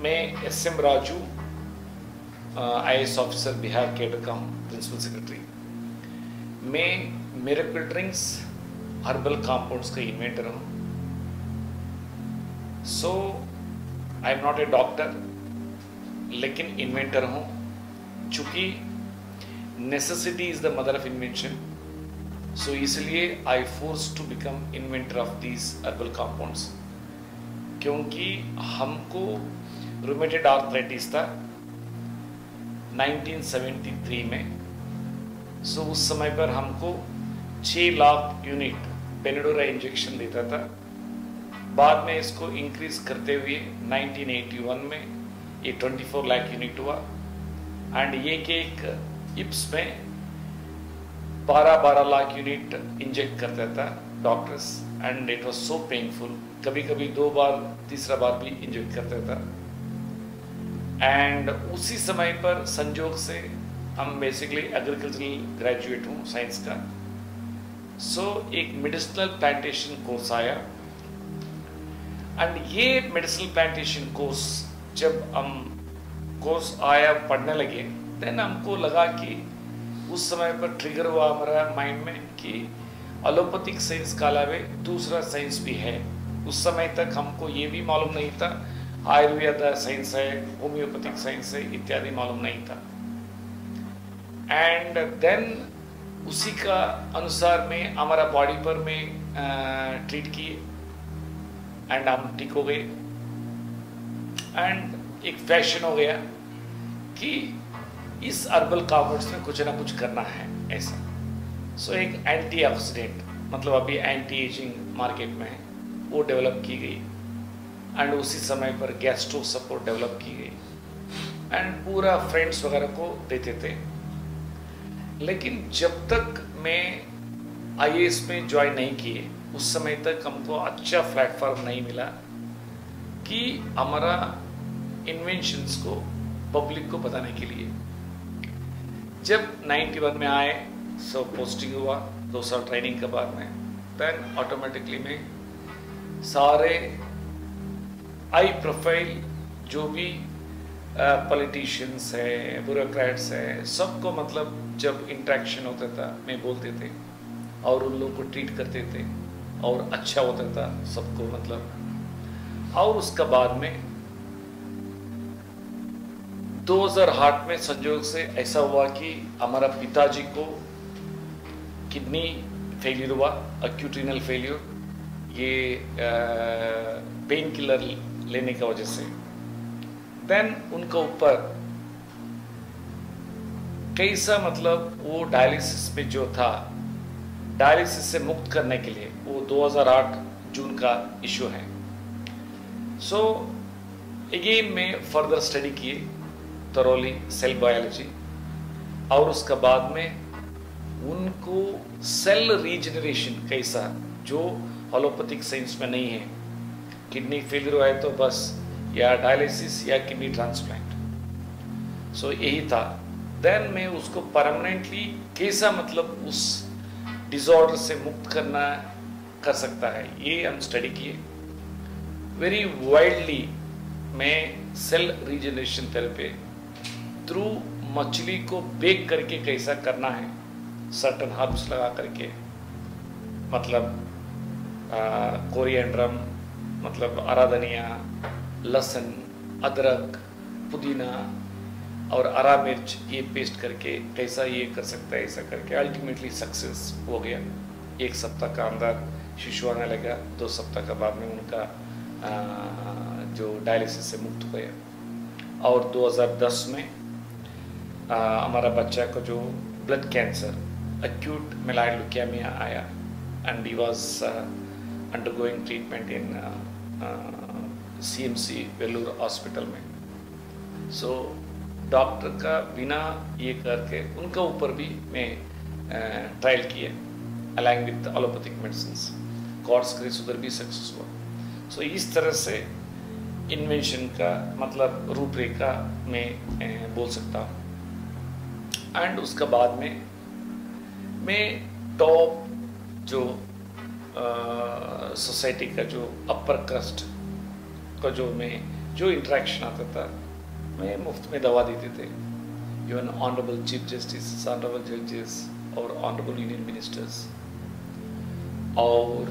मैं S M. Raju IAS officer Bihar cadre का हूँ, प्रिंसिपल सेक्रेटरी। मैं मिरेकल ड्रिंक्स हर्बल कंपाउंड्स का इन्वेंटर हूँ। So I am not a doctor, लेकिन इन्वेंटर हूँ। चूँकि necessity is the mother of invention, so इसलिए I force to become inventor of these herbal compounds. क्योंकि हमको रूमेटेड आर्थराइटिस था 1973 में। सो उस समय पर हमको 6 लाख यूनिट बेनेडोरा इंजेक्शन देता था। बाद में इसको इंक्रीज करते हुए 1981 में ये 24 लाख यूनिट हुआ। एंड ये कि एक इप्स में 12 लाख यूनिट इंजेक्ट करता था doctors, and it was so painful. कभी कभी 2 बार, तीसरा बार भी इंजेक्ट करता था। एंड उसी समय पर संजोग से हम बेसिकली एग्रीकल्चरल ग्रेजुएट हूँ साइंस का। सो एक मेडिसिनल प्लांटेशन कोर्स आया, एंड ये मेडिसिनल प्लांटेशन कोर्स जब हम कोर्स आया पढ़ने लगे, देन हमको लगा कि उस समय पर ट्रिगर हुआ हमारा माइंड में कि एलोपैथिक साइंस का अलावा दूसरा साइंस भी है। उस समय तक हमको ये भी मालूम नहीं था आयुर्वेद साइंस है, होम्योपैथिक साइंस है इत्यादि मालूम नहीं था। एंड देन उसी का अनुसार में हमारा बॉडी पर में ट्रीट किए, एंड हम ठीक हो गए। एंड एक फैशन हो गया कि इस हर्बल कंपाउंड्स में कुछ ना कुछ करना है ऐसा। सो एक एंटीऑक्सीडेंट, मतलब अभी एंटी एजिंग मार्केट में है, वो डेवलप की गई। एंड उसी समय पर गैस्ट्रो सपोर्ट डेवलप की गई, एंड पूरा फ्रेंड्स वगैरह को देते थे। लेकिन जब तक मैं IAS में ज्वाइन नहीं किए, उस समय तक हमको अच्छा प्लेटफॉर्म नहीं मिला कि हमारा इन्वेंशंस को पब्लिक को बताने के लिए। जब 91 में आए, सो पोस्टिंग हुआ 2 साल ट्रेनिंग के बाद में, देन ऑटोमेटिकली में सारे हाई प्रोफाइल जो भी पॉलिटिशियंस है, ब्यूरोक्रेट्स है, सबको मतलब जब इंटरेक्शन होता था मैं बोलते थे और उन लोगों को ट्रीट करते थे और अच्छा होता था सबको मतलब। और उसका बाद में 2008 में संयोग से ऐसा हुआ कि हमारा पिताजी को किडनी फेलियर हुआ, एक्यूट रीनल फेलियर, ये पेन किलर लेने की वजह से। देन उनका ऊपर कैसा मतलब वो डायलिसिस में जो था, डायलिसिस से मुक्त करने के लिए वो 2008 जून का इशू है। सो अगेन में फर्दर स्टडी किए थॉरोली सेल बायोलॉजी, और उसका बाद में उनको सेल रीजनरेशन कैसा जो एलोपैथिक साइंस में नहीं है, किडनी फेलियर हुआ है तो बस या डायलिसिस या किडनी ट्रांसप्लांट। सो यही था। देन मैं उसको परमानेंटली कैसा मतलब उस डिसऑर्डर से मुक्त करना कर सकता है, ये हम स्टडी किए वेरी वाइडली। मैं सेल रीजनरेशन थेरेपी थ्रू मछली को बेक करके कैसा करना है, सर्टन हर्ब्स लगा करके, मतलब कोरिएंड्रम, मतलब हरा धनिया, लहसुन, अदरक, पुदीना और हरा मिर्च, ये पेस्ट करके कैसा ये कर सकता है, ऐसा करके अल्टीमेटली सक्सेस हो गया। 1 सप्ताह का अंदर शिशु आने लगा, 2 सप्ताह का बाद में उनका जो डायलिसिस से मुक्त हो गया। और 2010 में हमारा बच्चा को जो blood cancer, acute myeloid leukaemia आया, and he was undergoing treatment in CMC Vellore hospital में। सो डॉक्टर का बिना ये करके उनका ऊपर भी मैं ट्रायल किया along with allopathic medicine. God's grace उधर भी सक्सेस हुआ। सो इस तरह से इन्वेंशन का मतलब रूपरेखा मैं बोल सकता हूँ। एंड उसका बाद में मैं टॉप जो सोसाइटी का जो अपर कास्ट का जो मैं जो इंटरेक्शन आता था मैं मुफ्त में दवा देते थे। Even honourable chief justice, honourable जजेस और ऑनरेबल यूनियन मिनिस्टर्स और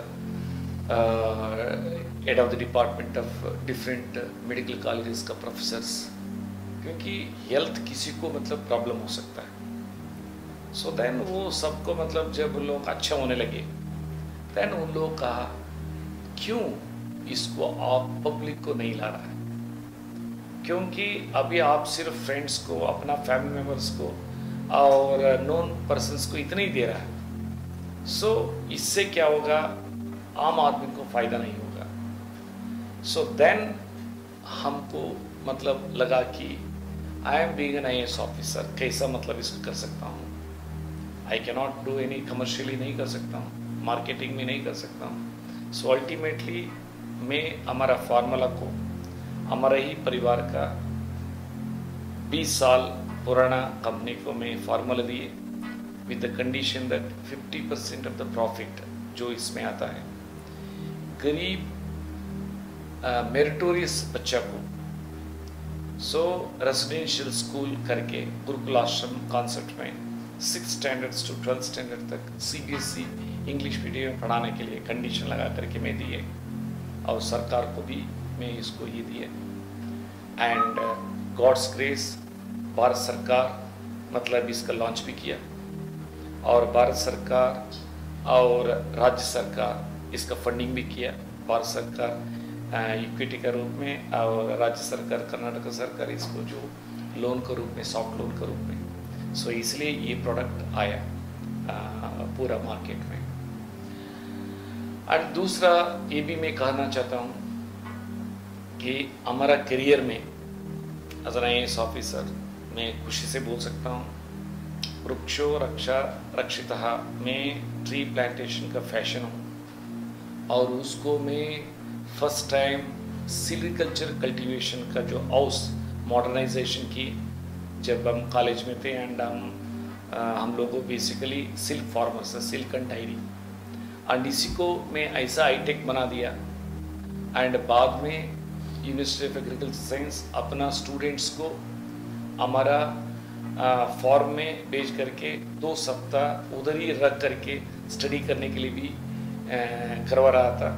head of the department of different medical colleges का प्रोफेसर्स, क्योंकि हेल्थ किसी को मतलब प्रॉब्लम हो सकता है। सो देन वो सबको मतलब जब लोग अच्छा होने लगे देन उन लोगों का क्यों इसको आप पब्लिक को नहीं ला रहा है, क्योंकि अभी आप सिर्फ फ्रेंड्स को, अपना फैमिली मेम्बर्स को और नॉन पर्सन्स को इतना ही दे रहा है। सो इससे क्या होगा, आम आदमी को फायदा नहीं होगा। सो देन हमको मतलब लगा कि I am being an IAS officer, कैसा मतलब इसको कर सकता हूँ। I can not do any commercially, नहीं कर सकता हूँ, मार्केटिंग में नहीं कर सकता हूँ। सो अल्टीमेटली मैं हमारा फार्मूला को, हमारा ही परिवार का 20 साल पुराना कंपनी को मैं फार्मूला दिए with the condition that 50% of the profit जो इसमें आता है गरीब मेरिटोरियस बच्चा को रेजिडेंशियल स्कूल करके गुरुकुल आश्रम कॉन्सेप्ट में 6 स्टैंडर्ड्स टू 12 स्टैंडर्ड तक CBSE इंग्लिश मीडियम में पढ़ाने के लिए कंडीशन लगा करके मैं दिए, और सरकार को भी मैं इसको ये दिए। एंड गॉड्स ग्रेस भारत सरकार मतलब इसका लॉन्च भी किया, और भारत सरकार और राज्य सरकार इसका फंडिंग भी किया। भारत सरकार इक्विटी के रूप में और राज्य सरकार, कर्नाटक सरकार इसको जो लोन के रूप में, सॉफ्ट लोन के रूप में। सो इसलिए ये प्रोडक्ट आया पूरा मार्केट में। और दूसरा ये भी मैं कहना चाहता हूँ कि हमारा करियर में एज एन IAS ऑफिसर मैं खुशी से बोल सकता हूँ, वृक्षो रक्षा रक्षितः में ट्री प्लांटेशन का फैशन हूँ, और उसको मैं फर्स्ट टाइम सिल्विकल्चर कल्टीवेशन का जो हाउस मॉडर्नाइजेशन की जब हम कॉलेज में थे। एंड हम लोगों को basically silk farmers, silk and dairy, and इसी को मैं ऐसा हाईटेक बना दिया। एंड बाद में यूनिवर्सिटी ऑफ एग्रीकल्चर साइंस अपना स्टूडेंट्स को हमारा फॉर्म में भेज करके 2 सप्ताह उधर ही रख करके स्टडी करने के लिए भी करवा रहा था,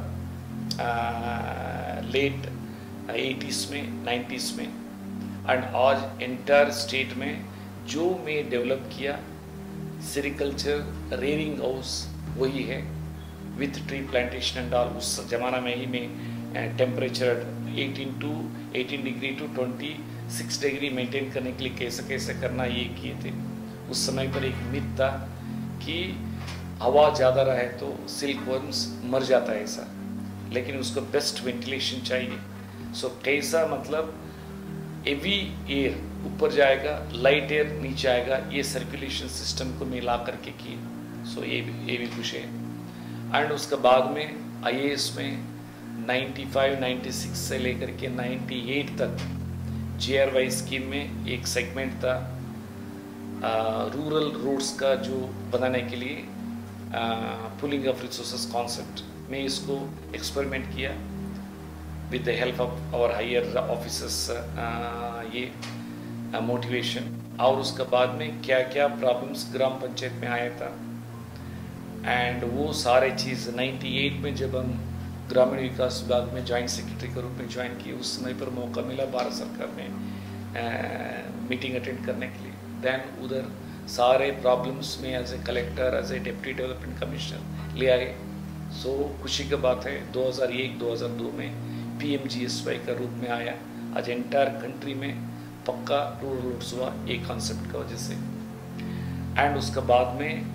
लेट 80s में 90s में। एंड आज एंटायर स्टेट में जो मैं डेवलप किया सेरिकल्चर रेयरिंग हाउस वही है with tree plantation and all. उस जमाना में ही मैं temperature 18 degree to 26 degree maintain करने के लिए कैसे कैसे करना ये किए थे। उस समय पर एक मिथ था कि हवा ज़्यादा रहे तो सिल्क वर्म्स मर जाता है ऐसा, लेकिन उसको बेस्ट वेंटिलेशन चाहिए। सो कैसा मतलब एवी एयर ऊपर जाएगा, लाइट एयर नीचे आएगा, ये सर्कुलेशन सिस्टम को मिला करके किए। सो ये भी कुछ है। एंड उसके बाद में IAS में 95, 96 से लेकर के 98 तक GRY स्कीम में एक सेगमेंट था रूरल रोड्स का जो बनाने के लिए पुलिंग ऑफ रिसोर्सेस कॉन्सेप्ट में इसको एक्सपेरिमेंट किया with the help of our higher officers, ये मोटिवेशन। और उसके बाद में क्या क्या प्रॉब्लम्स ग्राम पंचायत में आया था, एंड वो सारे चीज़ 98 में जब हम ग्रामीण विकास विभाग में जॉइंट सेक्रेटरी के रूप में ज्वाइन किए, उस समय पर मौका मिला भारत सरकार में मीटिंग अटेंड करने के लिए। देन उधर सारे प्रॉब्लम्स में as a collector, as a deputy development commissioner ले आए। सो खुशी की बात है 2001-2002 में PMGSY का रूप में आया। आज एंटायर कंट्री में पक्का रूरल रोड्स हुआ एक कॉन्सेप्ट की वजह से। एंड उसके बाद में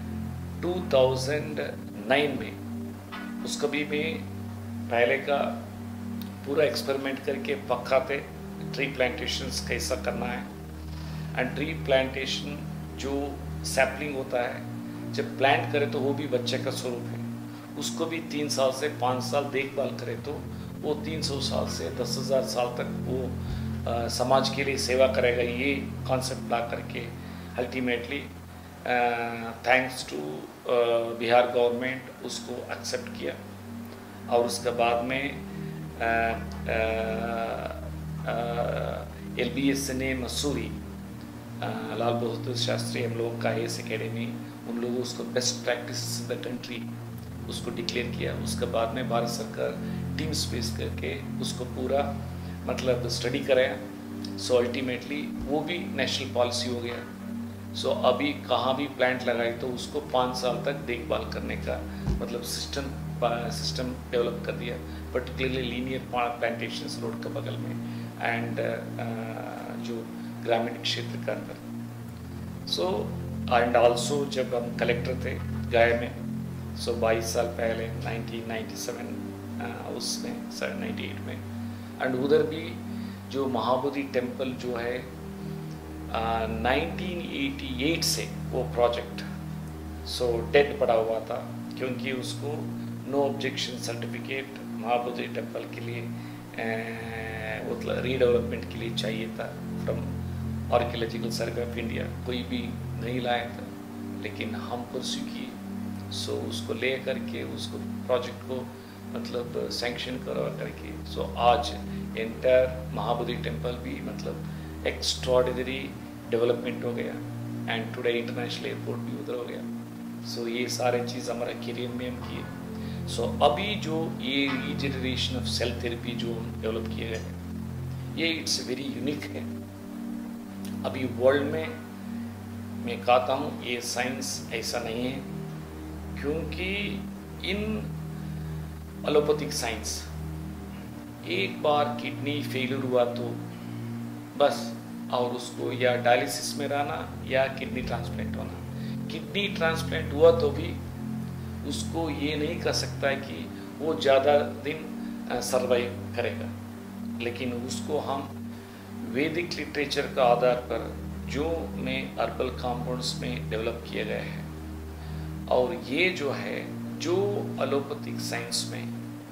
2009 में उसका भी मैं पहले का पूरा एक्सपेरिमेंट करके पक्का थे ट्री प्लांटेशंस कैसा करना है। एंड ट्री प्लांटेशन जो सैपलिंग होता है जब प्लांट करे तो वो भी बच्चे का स्वरूप है, उसको भी 3 साल से 5 साल देखभाल करे तो वो 300 साल से 10,000 साल तक वो समाज के लिए सेवा करेगा। ये कॉन्सेप्ट ला करके ultimately thanks to Bihar government उसको एक्सेप्ट किया। और उसके बाद में LBSNA मसूरी, लाल बहादुर शास्त्री हम लोगों का एस एकेडमी, उन लोगों उसको best practice in the country उसको डिक्लेयर किया। उसके बाद में भारत सरकार टीम स्पेस करके उसको पूरा मतलब स्टडी कराया। सो अल्टीमेटली वो भी नेशनल पॉलिसी हो गया। सो अभी कहाँ भी प्लांट लगाए तो उसको 5 साल तक देखभाल करने का मतलब सिस्टम डेवलप कर दिया, पर्टिकुलरली लीनियर प्लांटेशंस रोड के बगल में एंड जो ग्रामीण क्षेत्र का अंदर। सो एंड आल्सो जब हम कलेक्टर थे गया में, सो 22 साल पहले 1997 उसमें 98 में, एंड उधर भी जो महाबोधि टेम्पल जो है 1988 से वो प्रोजेक्ट सो डेड पड़ा हुआ था, क्योंकि उसको no objection certificate Mahabodhi temple के लिए मतलब रीडेवलपमेंट के लिए चाहिए था from archaeological survey of India. कोई भी नहीं लाया था, लेकिन हम परस्यू किए। सो उसको ले करके उसको प्रोजेक्ट को मतलब सैंक्शन करवा करके सो आज एंटायर महाबोधि टेम्पल भी मतलब एक्स्ट्रॉर्डिनरी डेवलपमेंट हो गया एंड टुडे इंटरनेशनल एयरपोर्ट भी उधर हो गया। सो ये सारे चीज़ हमारा करियर में हम किए। सो अभी जो ये रीजनरेशन ऑफ सेल थेरेपी जो डेवलप किए गए हैं, ये इट्स वेरी यूनिक है। अभी वर्ल्ड में मैं कहता हूँ ये साइंस ऐसा नहीं है, क्योंकि इन एलोपैथिक साइंस एक बार किडनी फेलियर हुआ तो बस, और उसको या डायलिसिस में रहना या किडनी ट्रांसप्लांट होना। किडनी ट्रांसप्लांट हुआ तो भी उसको ये नहीं कह सकता है कि वो ज़्यादा दिन सर्वाइव करेगा, लेकिन उसको हम वैदिक लिटरेचर का आधार पर जो में हर्बल कंपाउंड्स में डेवलप किए गए हैं, और ये जो है जो एलोपैथिक साइंस में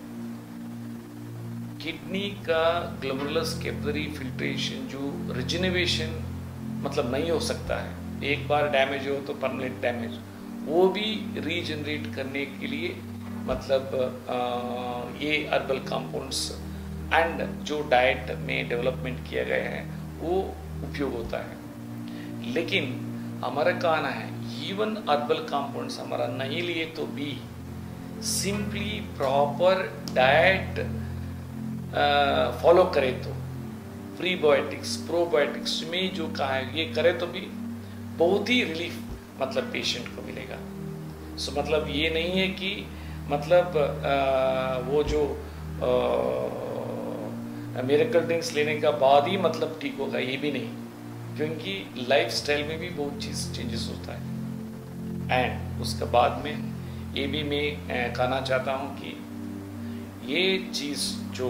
किडनी का ग्लोमेरुलस कैपिलरी फिल्ट्रेशन जो रिजनरेशन मतलब नहीं हो सकता है, एक बार डैमेज हो तो परमानेंट डैमेज, वो भी रीजनरेट करने के लिए मतलब ये हर्बल कंपाउंड्स एंड जो डाइट में डेवलपमेंट किया गया है वो उपयोग होता है। लेकिन हमारा कहना है इवन हर्बल कंपाउंड्स हमारा नहीं लिए तो भी सिंपली प्रॉपर डाइट फॉलो करे तो प्रीबायोटिक्स प्रोबायोटिक्स में जो कहा है ये करे तो भी बहुत ही रिलीफ मतलब पेशेंट को मिलेगा। सो मतलब ये नहीं है कि मतलब वो जो मिरेकल ड्रिंक्स लेने का बाद ही मतलब ठीक होगा, ये भी नहीं, क्योंकि लाइफस्टाइल में भी बहुत चीज़ चेंजेस होता है। एंड उसके बाद में ये भी मैं कहना चाहता हूँ कि ये चीज़ जो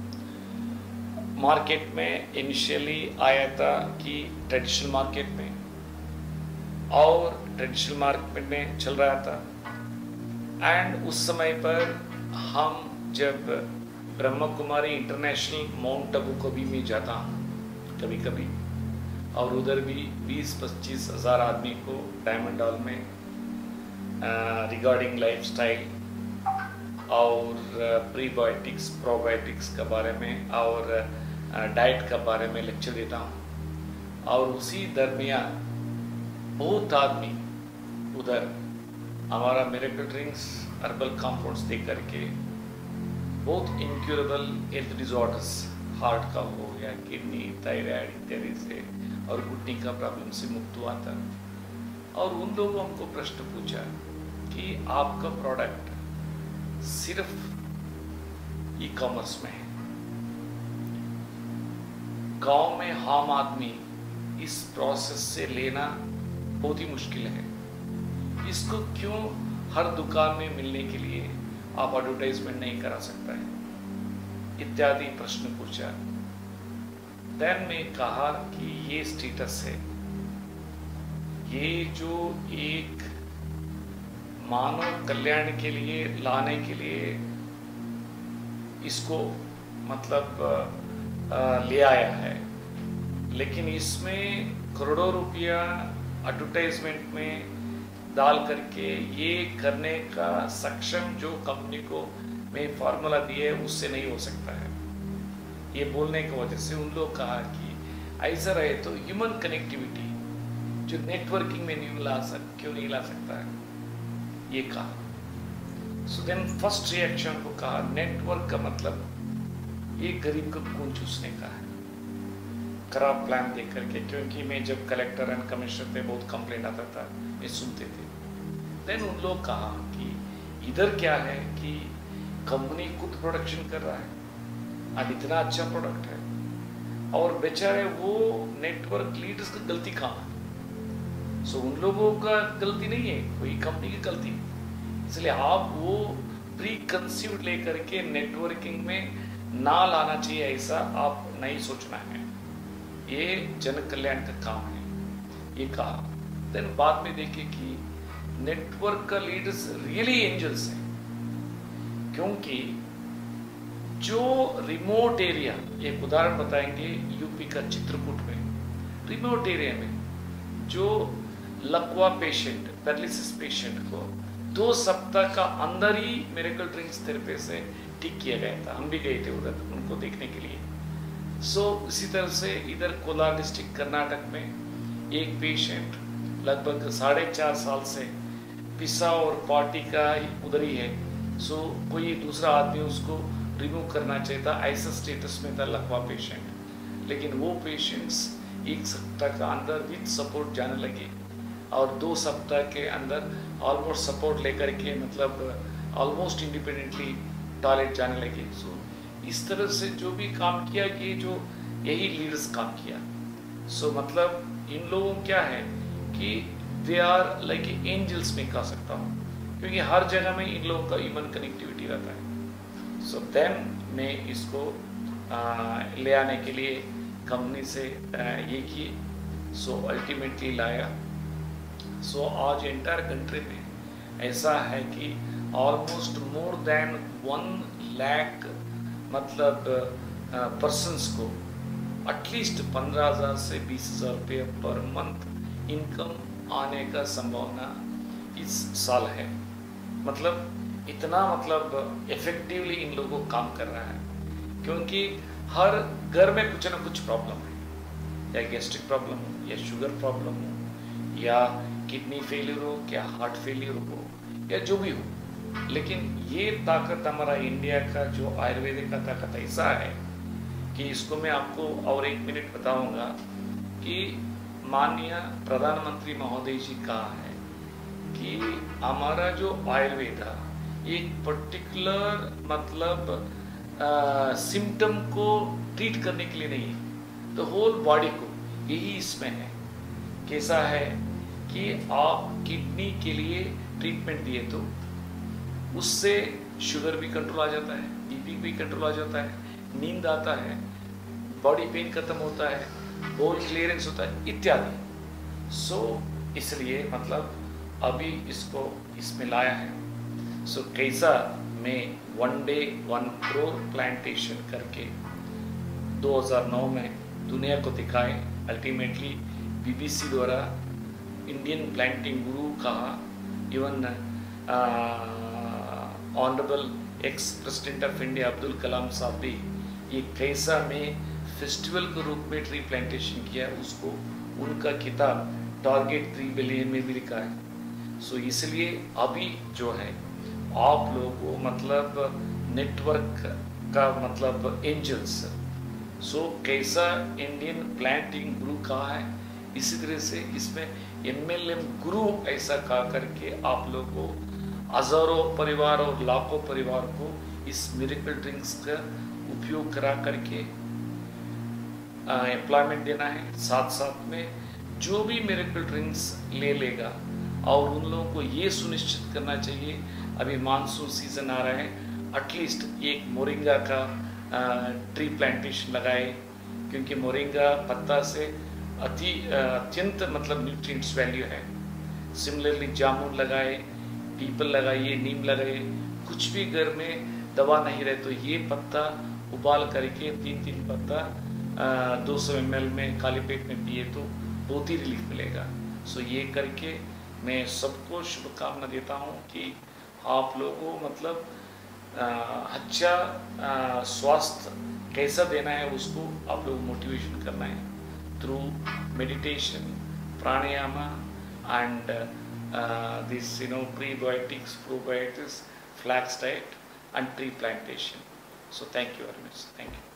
मार्केट में इनिशियली आया था कि ट्रेडिशनल मार्केट में और ट्रेडिशनल मार्केट में चल रहा था, एंड उस समय पर हम जब ब्रह्मा कुमारी इंटरनेशनल माउंट आबू को भी मैं जाता हूँ कभी कभी, और उधर भी 20-25 हज़ार आदमी को डायमंड हॉल में रिगार्डिंग लाइफस्टाइल और प्रीबायोटिक्स प्रोबायोटिक्स के बारे में और डाइट के बारे में लेक्चर देता हूँ। और उसी दरमियान बहुत आदमी उधर हमारा मिरेकल ड्रिंक्स हर्बल कंपाउंड्स दे करके बहुत इनक्यूरेबल हेल्थ डिजॉर्डर्स हार्ट का हो या किडनी थायराइड इत्यादि से और घुटने का प्रॉब्लम से मुक्त हुआ था। और उन लोगों हमको प्रश्न पूछा कि आपका प्रोडक्ट सिर्फ ई कॉमर्स में है, गांव में आम आदमी इस प्रोसेस से लेना बहुत ही मुश्किल है, इसको क्यों हर दुकान में मिलने के लिए आप एडवर्टाइजमेंट नहीं करा सकता है, इत्यादि प्रश्न पूछा। देन मैं कहा कि ये स्टेटस है, ये जो एक मानव कल्याण के लिए लाने के लिए इसको मतलब ले आया है, लेकिन इसमें करोड़ों रुपया एडवर्टाइजमेंट में डाल करके ये करने का सक्षम जो कंपनी को में फार्मूला दिए उससे नहीं हो सकता है। ये बोलने की वजह से उन लोग कहा कि ऐसा रहे तो ह्यूमन कनेक्टिविटी जो नेटवर्किंग में क्यों नहीं ला सकता है, ये कहा। सो देन फर्स्ट रिएक्शन को कहा नेटवर्क का मतलब एक गरीब को खून चूसने का है, खराब प्लान देख करके। क्योंकि मैं जब कलेक्टर एंड कमिश्नर पे बहुत कंप्लेंट आता था, ये सुनते थे। देन उन लोग कहा कि इधर क्या है कि कंपनी खुद प्रोडक्शन कर रहा है और इतना अच्छा प्रोडक्ट है, और बेचारे वो नेटवर्क लीडर्स की गलती कहाँ है? सो उन लोगों का गलती नहीं है, कोई कंपनी की गलती। इसलिए आप वो प्री कंसीव्ड लेकर के नेटवर्किंग में ना लाना चाहिए, ऐसा आप नहीं सोचना है। ये जन कल्याण का काम है, ये कहा। देन बाद में देखे कि नेटवर्क का लीडर्स रियली एंजल्स हैं, क्योंकि जो रिमोट एरिया, एक उदाहरण बताएंगे यूपी का चित्रकूट में, रिमोट एरिया में जो लकवा पेशेंट, पैरालिसिस पेशेंट को 2 सप्ताह का अंदर ही मिरेकल ड्रिंक्स थेरेपी से ठीक किया गया था। हम भी गए थे उधर उनको देखने के लिए। सो इसी तरह से इधर कोलार डिस्ट्रिक्ट कर्नाटक में एक पेशेंट लगभग 4.5 साल से पिसा और पार्टी का उधर ही है। सो कोई दूसरा आदमी उसको रिमूव करना चाहिए था, ऐसा स्टेटस में था लकवा पेशेंट। लेकिन वो पेशेंट्स 1 सप्ताह का अंदर विद सपोर्ट जाने लगे, और 2 सप्ताह के अंदर ऑलमोस्ट सपोर्ट लेकर के मतलब ऑलमोस्ट इंडिपेंडेंटली टॉयलेट जाने लगे। सो इस तरह से जो भी काम किया, ये जो यही लीडर्स काम किया। सो मतलब इन लोगों क्या है कि दे आर लाइक एंजल्स में कह सकता हूँ, क्योंकि हर जगह में इन लोगों का ह्यूमन कनेक्टिविटी रहता है। सो देन मैं इसको ले आने के लिए कंपनी से ये किए। सो अल्टीमेटली लाया। सो आज एंटायर कंट्री में ऐसा है कि ऑलमोस्ट मोर देन 1 लाख मतलब पर्सन्स को एटलीस्ट 15,000 से 20,000 रुपये पर मंथ इनकम आने का संभावना इस साल है। मतलब इतना मतलब इफेक्टिवली इन लोगों काम कर रहा है, क्योंकि हर घर में कुछ ना कुछ प्रॉब्लम है, या गैस्ट्रिक प्रॉब्लम हो, या शुगर प्रॉब्लम हो, या किडनी फेलियर हो, या हार्ट फेलियर हो, या जो भी हो। लेकिन ये ताकत हमारा इंडिया का जो आयुर्वेदिक का ताकत ऐसा है कि इसको मैं आपको और 1 मिनट बताऊंगा कि माननीय प्रधानमंत्री महोदय जी कहा है कि हमारा जो आयुर्वेद एक पर्टिकुलर मतलब सिम्टम को ट्रीट करने के लिए नहीं है, तो होल बॉडी को, यही इसमें है। कैसा है कि आप किडनी के लिए ट्रीटमेंट दिए तो उससे शुगर भी कंट्रोल आ जाता है, बीपी भी कंट्रोल आ जाता है, नींद आता है, बॉडी पेन खत्म होता है, बोल क्लियरेंस होता है इत्यादि। सो इसलिए मतलब अभी इसको इसमें लाया है। सो कैसा मैं 1 डे 1 करोड़ प्लांटेशन करके 2009 में दुनिया को दिखाए। अल्टीमेटली BBC द्वारा इंडियन प्लांटिंग गुरु कहा, even honourable ex president of India Abdul Kalam sahab भी ये कैसा में फेस्टिवल के रूप में ट्री प्लांटेशन किया, उसको उनका किताब टारगेट 3 बिलियन में भी लिखा है। सो इसलिए अभी जो है आप लोगों को मतलब नेटवर्क का मतलब एंजल्स। सो कैसा इंडियन प्लांटिंग गुरु कहा है, इसी तरह से इसमें MLM गुरु ऐसा कहा करके आप लोगों को हजारों परिवार और लाखों परिवार को इस मिरेकल ड्रिंक्स का उपयोग करा करके एम्प्लॉयमेंट देना है। साथ साथ में जो भी मिरेकल ड्रिंक्स ले लेगा, और उन लोगों को ये सुनिश्चित करना चाहिए, अभी मानसून सीजन आ रहा है, एटलीस्ट एक मोरिंगा का ट्री प्लांटेशन लगाए, क्योंकि मोरिंगा पत्ता से अत्यंत मतलब न्यूट्रिएंट्स वैल्यू है। सिमिलरली जामुन लगाए, पीपल लगाइए, नीम लगाइए। कुछ भी घर में दवा नहीं रहे तो ये पत्ता उबाल करके 3-3 पत्ता 200 ml में खाली पेट में पिए तो बहुत ही रिलीफ मिलेगा। सो ये करके मैं सबको शुभकामना देता हूँ कि आप लोगों मतलब अच्छा स्वास्थ्य कैसा देना है उसको आप लोग मोटिवेशन करना है through meditation, pranayama and this prebiotics, probiotics, flax diet and tree plantation. So thank you very much. Thank you.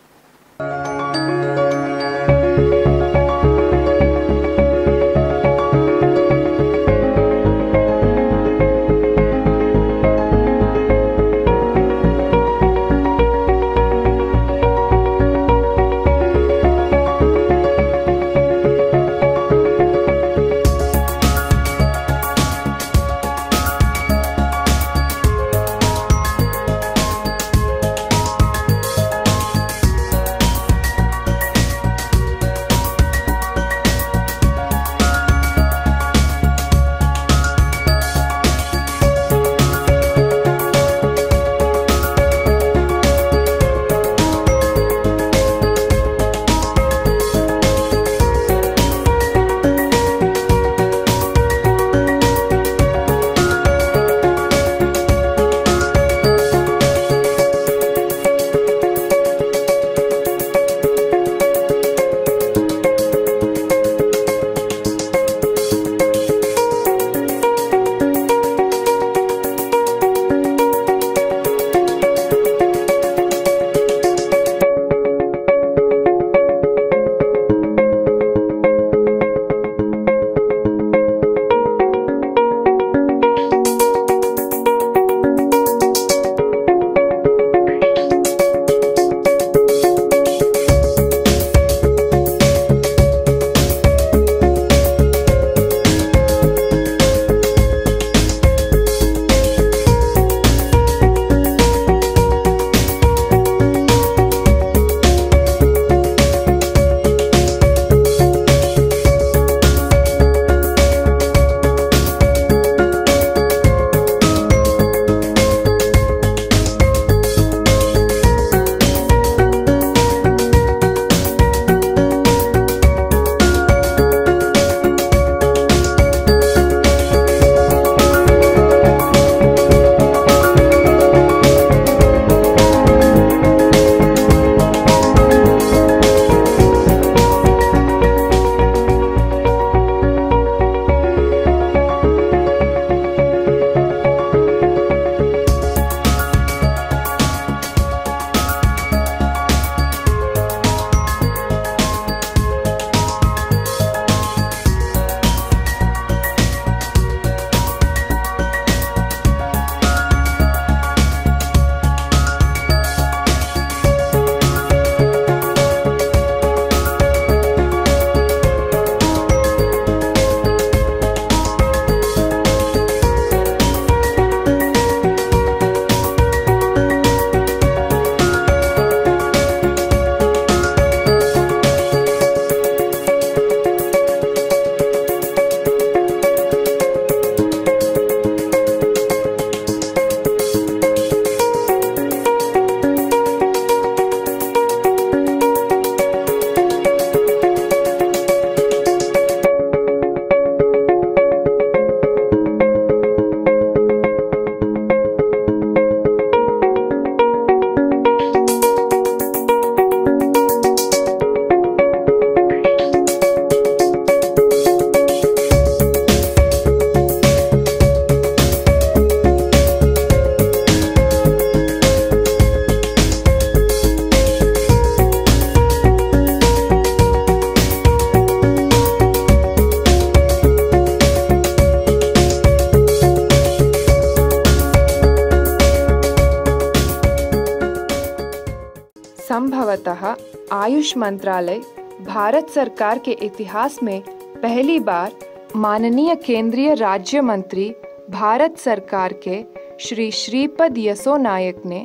संभवतः आयुष मंत्रालय भारत सरकार के इतिहास में पहली बार माननीय केंद्रीय राज्य मंत्री भारत सरकार के श्री श्रीपद यसो नायक ने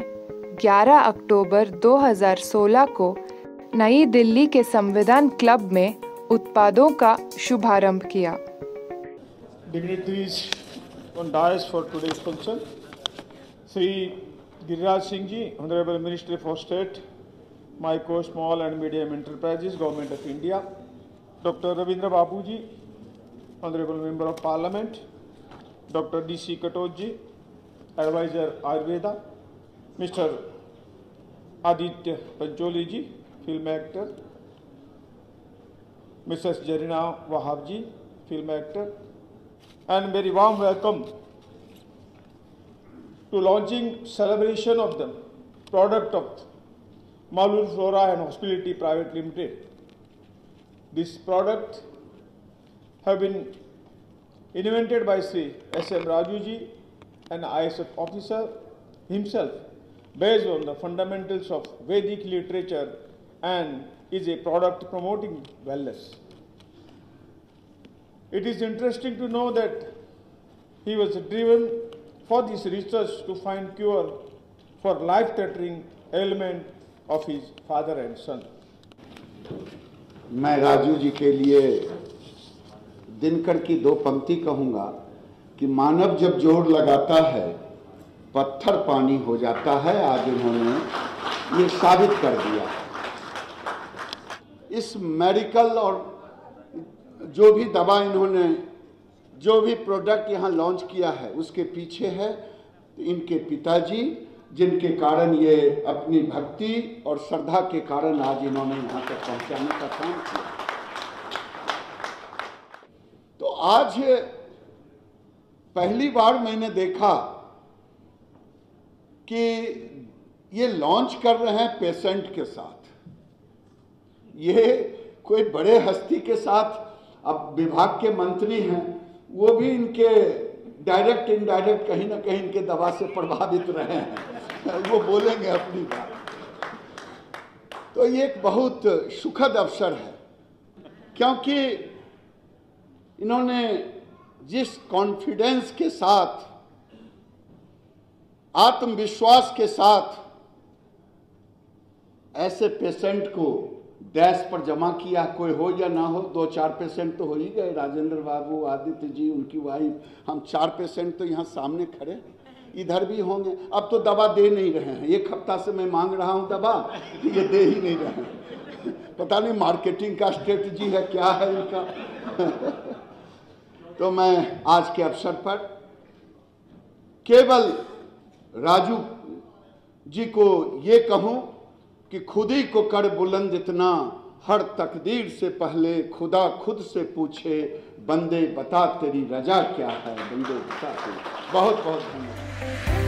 11 अक्टूबर 2016 को नई दिल्ली के संविधान क्लब में उत्पादों का शुभारंभ किया। Dignitaries on dais for today's function, Sri Giriraj Singh Ji, Honorable Minister for State, Micro, Small and Medium Enterprises, Government of India, Dr. Ravindra Babu Ji, Honorable Member of Parliament, Dr. D.C. Katoj Ji, Advisor Ayurveda, Mr. Aditya Pancholi ji, film actor, Mrs. Jarina Wahab ji, film actor, and very warm welcome to launching celebration of the product of Malur Flora and Hospitality Private Limited. This product have been invented by Sri S.M. Raju ji, an ISF officer himself, based on the fundamentals of Vedic literature, and is a product promoting wellness. It is interesting to know that he was driven for this research to find cure for life-threatening ailment of his father and son. मैं राजू जी के लिए दिनकर की दो पंक्ति कहूँगा कि मानव जब जोर लगाता है पत्थर पानी हो जाता है। आज इन्होंने ये साबित कर दिया। इस मेडिकल और जो भी दवा इन्होंने जो भी प्रोडक्ट यहाँ लॉन्च किया है उसके पीछे है इनके पिताजी, जिनके कारण ये अपनी भक्ति और श्रद्धा के कारण आज इन्होंने यहाँ तक पहुँचाने का काम किया। तो आज पहली बार मैंने देखा कि ये लॉन्च कर रहे हैं पेशेंट के साथ। ये कोई बड़े हस्ती के साथ, अब विभाग के मंत्री हैं, वो भी इनके डायरेक्ट इनडायरेक्ट कहीं ना कहीं इनके दवा से प्रभावित रहे हैं। वो बोलेंगे अपनी बात। तो ये एक बहुत सुखद अवसर है, क्योंकि इन्होंने जिस कॉन्फिडेंस के साथ, आत्मविश्वास के साथ ऐसे पेशेंट को डेस्क पर जमा किया, कोई हो या ना हो, 2-4 पेशेंट तो हो ही गए। राजेंद्र बाबू, आदित्य जी, उनकी वाइफ, हम 4 पेशेंट तो यहाँ सामने खड़े, इधर भी होंगे। अब तो दवा दे नहीं रहे हैं। 1 हफ्ता से मैं मांग रहा हूँ दवा, ये दे ही नहीं रहे हैं। पता नहीं मार्केटिंग का स्ट्रेटजी है, क्या है इनका। तो मैं आज के अवसर पर केवल राजू जी को ये कहूँ कि खुद ही को कर बुलंद इतना, हर तकदीर से पहले खुदा खुद से पूछे, बंदे बता तेरी रजा क्या है, बंदे बता तेरी। बहुत बहुत धन्यवाद।